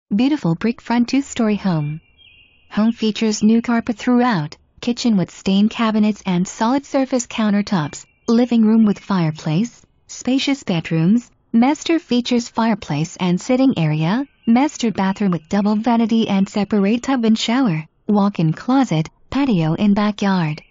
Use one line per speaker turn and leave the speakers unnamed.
Beautiful brick front 2-story home. Home features new carpet throughout, kitchen with stained cabinets and solid surface countertops, living room with fireplace, spacious bedrooms, master features fireplace and sitting area, master bathroom with double vanity and separate tub and shower, walk-in closet, patio in backyard.